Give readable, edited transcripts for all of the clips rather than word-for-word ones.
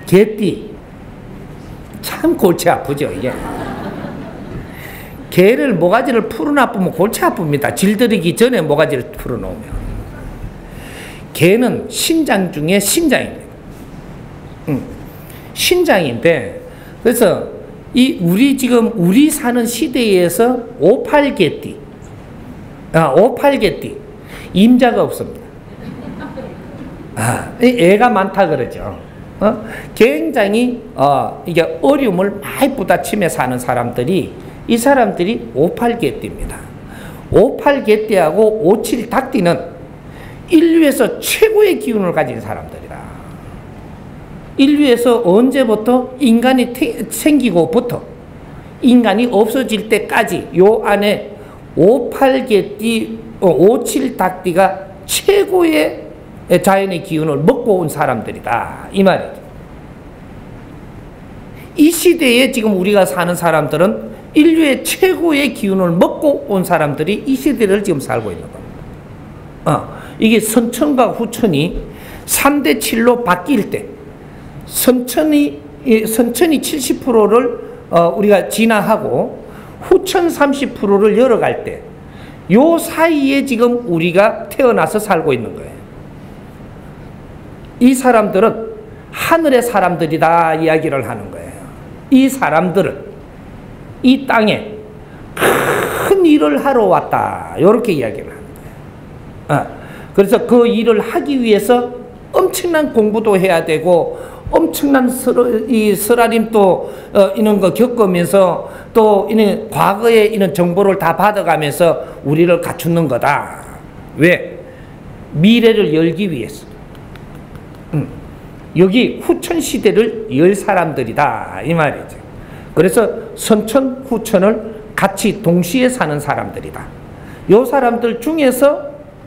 개띠. 참 골치 아프죠, 이게. 개를 모가지를 풀어놔보면 골치 아픕니다. 질들이기 전에 모가지를 풀어놓으면. 개는 신장 중에 신장입니다. 신장인데, 그래서 우리 사는 시대에서 58개띠. 58개띠. 임자가 없습니다. 애가 많다 그러죠. 굉장히, 이게 어려움을 많이 부딪히며 사는 사람들이, 이 사람들이 58개띠입니다. 58개띠하고 57닭띠는 인류에서 최고의 기운을 가진 사람들이다. 인류에서 언제부터 인간이 생기고부터 인간이 없어질 때까지 요 안에 58개띠, 57닭띠가 최고의 자연의 기운을 먹고 온 사람들이다. 이 말이죠. 이 시대에 지금 우리가 사는 사람들은 인류의 최고의 기운을 먹고 온 사람들이 이 시대를 지금 살고 있는 겁니다. 이게 선천과 후천이 3대 7로 바뀔 때 선천이 70%를 우리가 진화하고 후천 30%를 열어갈 때 요 사이에 지금 우리가 태어나서 살고 있는 거예요. 이 사람들은 하늘의 사람들이다 이야기를 하는 거예요. 이 사람들은 이 땅에 큰 일을 하러 왔다 이렇게 이야기를 하는 거예요. 그래서 그 일을 하기 위해서 엄청난 공부도 해야 되고 엄청난 쓰라림 또 이런 거 겪으면서 또 이런 과거에 이런 정보를 다 받아가면서 우리를 갖추는 거다. 왜? 미래를 열기 위해서. 여기 후천 시대를 열 사람들이다 이 말이죠. 그래서 선천, 후천을 같이 동시에 사는 사람들이다. 요 사람들 중에서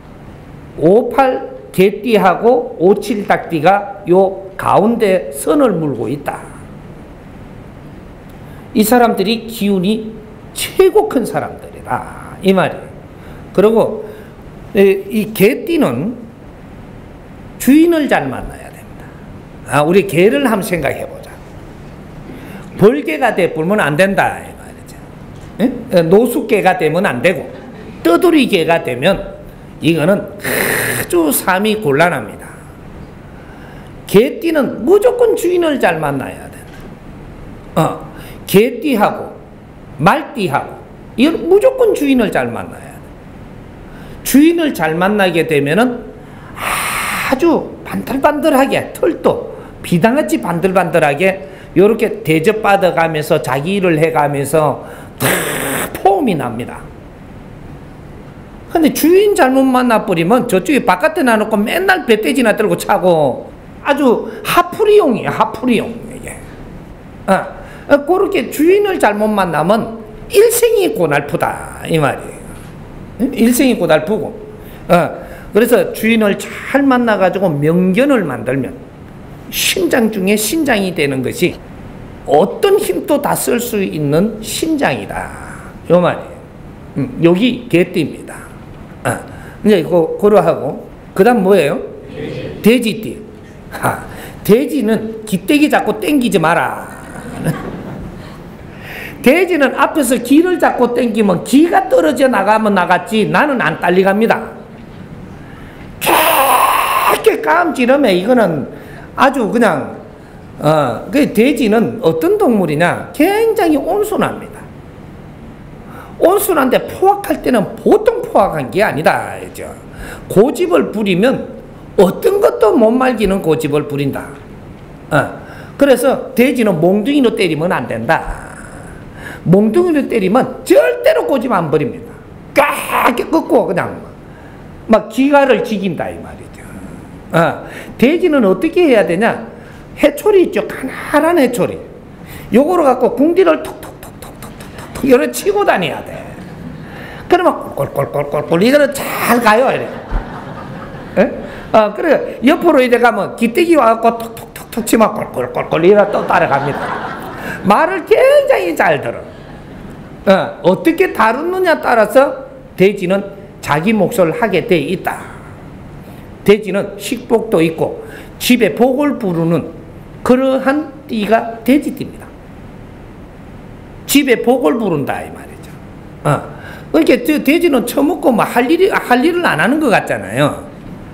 58 개띠하고 57 닭띠가 요 가운데 선을 물고 있다. 이 사람들이 기운이 최고 큰 사람들이다 이 말이에요. 그리고 이 개띠는 주인을 잘 만나야 됩니다. 우리 개를 한번 생각해 보자. 벌개가 되면 안 된다 이 말이죠. 노숙개가 되면 안 되고 떠돌이개가 되면 이거는 아주 삶이 곤란합니다. 개띠는 무조건 주인을 잘 만나야 된다. 개띠하고 말띠하고 이건 무조건 주인을 잘 만나야 돼. 주인을 잘 만나게 되면은 아주 반들반들하게 털도 비단같이 반들반들하게 이렇게 대접받아 가면서 자기 일을 해가면서 다 포음이 납니다. 근데 주인 잘못 만나버리면 저쪽에 바깥에 놔놓고 맨날 배돼지나 들고 차고 아주 하풀이용이에요. 하풀이용. 이게. 그렇게 주인을 잘못 만나면 일생이 고달프다 이 말이에요. 일생이 고달프고. 그래서 주인을 잘 만나가지고 명견을 만들면 신장 중에 신장이 되는 것이 어떤 힘도 다 쓸 수 있는 신장이다 요 말이에요. 여기 개띠입니다. 이제 이거 고려하고 그다음 뭐예요? 돼지띠. 돼지는 기떼기 잡고 땡기지 마라. 돼지는 앞에서 기를 잡고 땡기면 기가 떨어져 나가면 나갔지 나는 안 딸려갑니다. 이렇게 깜지름해. 이거는 아주 그냥 그 돼지는 어떤 동물이냐 굉장히 온순합니다. 온순한데 포악할 때는 보통 포악한 게 아니다. 그죠? 고집을 부리면 어떤 것도 못 말기는 고집을 부린다. 그래서 돼지는 몽둥이로 때리면 안 된다. 몽둥이로 때리면 절대로 고집 안 부립니다. 까게 꺾고 그냥 막 기가를 지긴다 이 말이죠. 돼지는 어떻게 해야 되냐? 해초리 있죠. 가난한 해초리. 요거로 갖고 궁디를 톡톡톡톡톡톡 이렇게 치고 다녀야 돼. 그러면 꼴꼴꼴꼴꼴 이거는 잘 가요. 이래. 그래 옆으로 이래 가면 기떼기 와갖고 톡톡톡톡 치면 꼴꼴꼴꼴 이래 또 따라갑니다. 말을 굉장히 잘 들어. 어떻게 다루느냐 따라서 돼지는 자기 몫을 하게 돼 있다. 돼지는 식복도 있고 집에 복을 부르는 그러한 띠가 돼지띠입니다. 집에 복을 부른다 이 말이죠. 그러니까 저 돼지는 처먹고 뭐 할 일을 안 하는 것 같잖아요.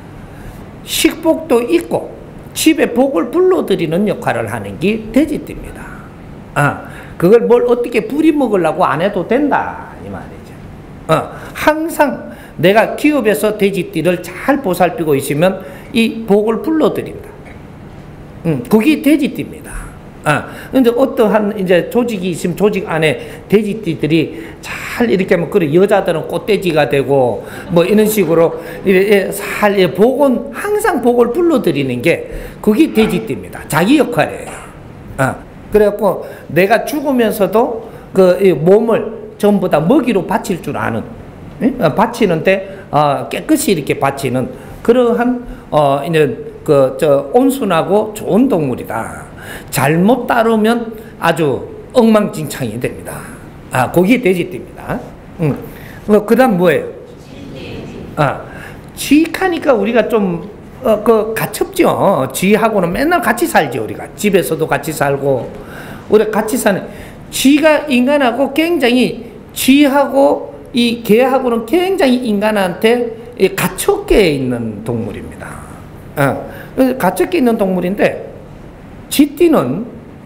식복도 있고 집에 복을 불러들이는 역할을 하는 게 돼지띠입니다. 그걸 뭘 어떻게 부리먹으려고 안 해도 된다 이 말이죠. 항상 내가 기업에서 돼지띠를 잘 보살피고 있으면 이 복을 불러들인다. 그게 돼지띠입니다. 근데 어떠한 이제 조직이 있으면 조직 안에 돼지띠들이 잘 이렇게 하면 그래 여자들은 꽃돼지가 되고 뭐 이런 식으로 복은 항상 복을 불러들이는 게 그게 돼지띠입니다. 자기 역할이에요. 그래갖고 내가 죽으면서도 그 몸을 전부 다 먹이로 바칠 줄 아는, 바치는데 깨끗이 이렇게 바치는 그러한 이제 온순하고 좋은 동물이다. 잘못 따르면 아주 엉망진창이 됩니다. 그게 돼지띠입니다. 그다음 뭐예요? 쥐하니까 우리가 좀 가첩죠. 쥐하고는 맨날 같이 살죠. 우리가 집에서도 같이 살고 우리 같이 사는 쥐가 인간하고 굉장히 쥐하고 이 개하고는 굉장히 인간한테 갇혀게 있는 동물입니다. 갇혀게 있는 동물인데 쥐띠는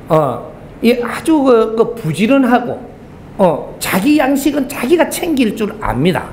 아주 부지런하고 자기 양식은 자기가 챙길 줄 압니다.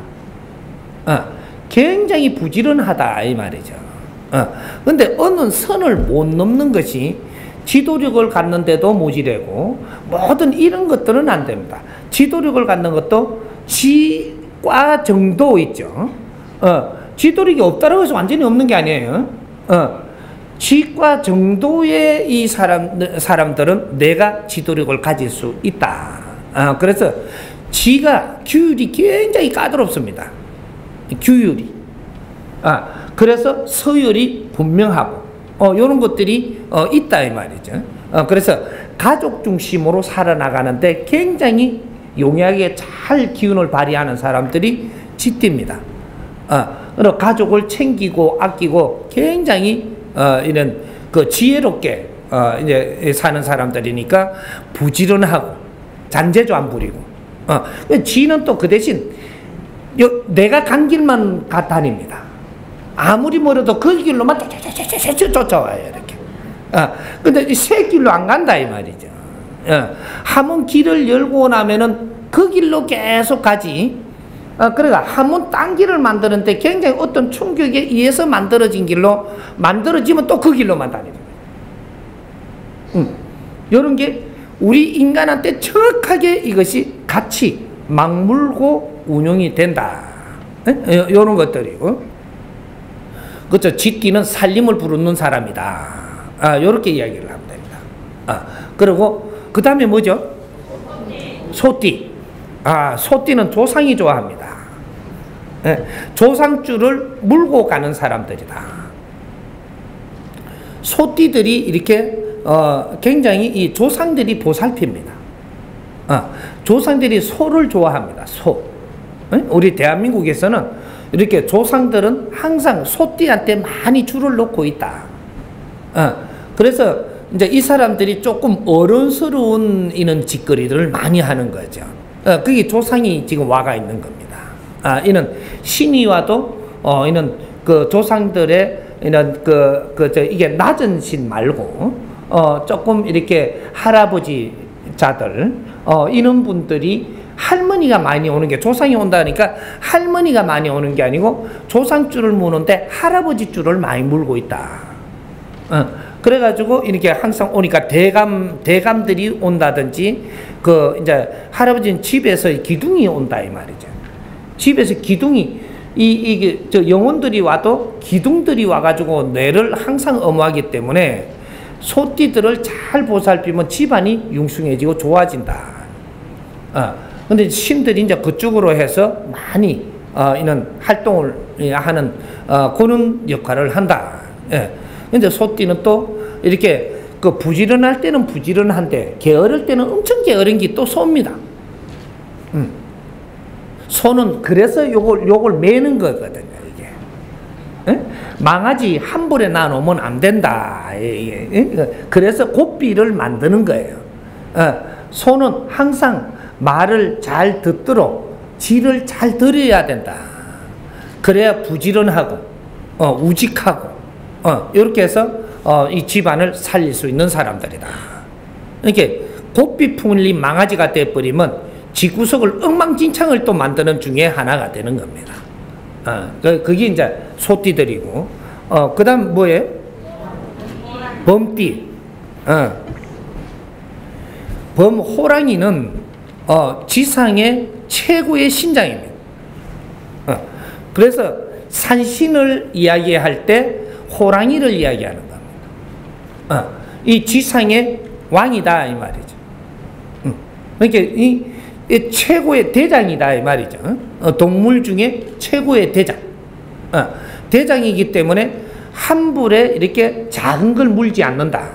굉장히 부지런하다 이 말이죠. 근데 어느 선을 못 넘는 것이 지도력을 갖는데도 모지래고 모든 이런 것들은 안 됩니다. 지도력을 갖는 것도 지과 정도 있죠. 지도력이 없다고 해서 완전히 없는 게 아니에요. 지과 정도의 이 사람들은 내가 지도력을 가질 수 있다. 그래서 지가 규율이 굉장히 까다롭습니다. 규율이. 그래서 서열이 분명하고 이런 것들이 있다 이 말이죠. 그래서 가족 중심으로 살아나가는데 굉장히 용이하게 잘 기운을 발휘하는 사람들이 쥐띠입니다. 가족을 챙기고 아끼고 굉장히 이런 지혜롭게 이제 사는 사람들이니까 부지런하고 잔재주 안 부리고. 쥐는 또 그 대신 내가 간 길만 다닙니다. 아무리 멀어도 그 길로만 쫓아와요 이렇게. 근데 새 길로 안 간다 이 말이죠. 한번 길을 열고 나면은 그 길로 계속 가지. 그러니까 한번 딴 길을 만드는데 굉장히 어떤 충격에 의해서 만들어진 길로 만들어지면 또 그 길로만 다니는 거예요. 이런 게 우리 인간한테 정확하게 이것이 같이 맞물고 운영이 된다. 이런 것들이고. 그렇죠. 쥐띠는 살림을 부르는 사람이다. 이렇게 이야기를 하면 됩니다. 그리고 그 다음에 뭐죠? 소띠. 소띠는 조상이 좋아합니다. 조상줄을 물고 가는 사람들이다. 소띠들이 이렇게 굉장히 이 조상들이 보살핍니다. 조상들이 소를 좋아합니다. 소. 우리 대한민국에서는 이렇게 조상들은 항상 소띠한테 많이 줄을 놓고 있다. 그래서 이제 이 사람들이 조금 어른스러운 이런 짓거리들을 많이 하는 거죠. 그게 조상이 지금 와가 있는 겁니다. 이는 신이 와도 이는 그 조상들의 이런 이게 낮은 신 말고 조금 이렇게 할아버지자들 이런 분들이 할머니가 많이 오는 게 조상이 온다니까 할머니가 많이 오는 게 아니고 조상줄을 무는데 할아버지 줄을 많이 물고 있다. 그래가지고 이렇게 항상 오니까 대감들이 온다든지 이제 할아버지는 집에서 기둥이 온다 이 말이죠. 집에서 기둥이 이게 영혼들이 와도 기둥들이 와가지고 뇌를 항상 엄호하기 때문에 소띠들을 잘 보살피면 집안이 융숭해지고 좋아진다. 근데 신들이 이제 그쪽으로 해서 많이 이런 활동을 하는 그런 역할을 한다. 근데 소띠는 또 이렇게 부지런할 때는 부지런한데 게으를 때는 엄청 게으른 게 또 소입니다. 소는 그래서 요걸 매는 거거든요. 이게 망아지 한 볼에 나누면 안 된다. 그래서 곱비를 만드는 거예요. 소는 항상 말을 잘 듣도록 지를 잘 들여야 된다. 그래야 부지런하고 우직하고 이렇게 해서 이 집안을 살릴 수 있는 사람들이다. 이렇게 곱비 풀린 망아지가 돼버리면 집구석을 엉망진창을 또 만드는 중에 하나가 되는 겁니다. 그게 이제 소띠들이고, 그 다음 뭐예요? 범띠. 범호랑이는 지상의 최고의 신장입니다. 그래서 산신을 이야기할 때 호랑이를 이야기하는 겁니다. 이 지상의 왕이다 이 말이죠. 그러니까 이 최고의 대장이다 이 말이죠. 동물 중에 최고의 대장. 대장이기 때문에 한 불에 이렇게 작은 걸 물지 않는다.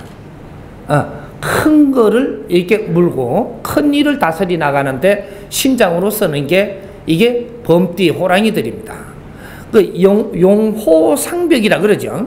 큰 거를 이렇게 물고 큰 일을 다스리 나가는데 신장으로 쓰는 게 이게 범띠 호랑이들입니다. 그 용호상벽이라 그러죠.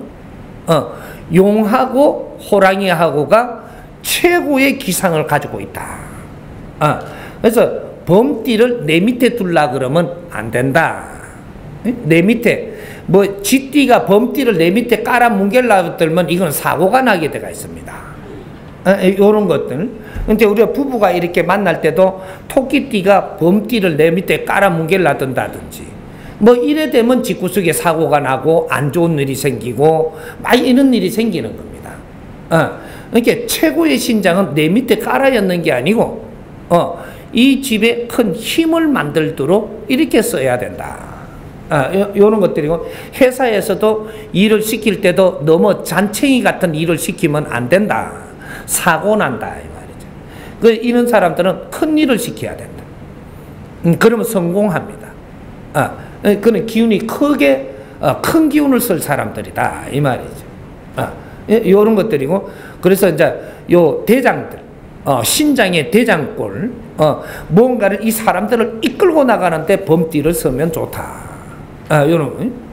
용하고 호랑이하고가 최고의 기상을 가지고 있다. 그래서 범띠를 내 밑에 둘라 그러면 안 된다. 내 밑에 뭐 쥐띠가 범띠를 내 밑에 깔아 뭉갤라 들면 이건 사고가 나게 되어 있습니다. 이런 것들. 근데 우리가 부부가 이렇게 만날 때도 토끼띠가 범띠를 내 밑에 깔아 뭉갤라 든다든지 뭐 이래 되면 집구석에 사고가 나고 안 좋은 일이 생기고 막 이런 일이 생기는 겁니다. 그러니까 최고의 신장은 내 밑에 깔아였는 게 아니고 이 집에 큰 힘을 만들도록 이렇게 써야 된다. 이런 것들이고, 회사에서도 일을 시킬 때도 너무 잔챙이 같은 일을 시키면 안 된다. 사고 난다 이 말이죠. 이런 사람들은 큰 일을 시켜야 된다. 그러면 성공합니다. 그는 기운이 크게 큰 기운을 쓸 사람들이다 이 말이죠. 이런 것들이고, 그래서 이제 요 대장들, 신장의 대장꼴, 뭔가를 이 사람들을 이끌고 나가는데 범띠를 쓰면 좋다. 요런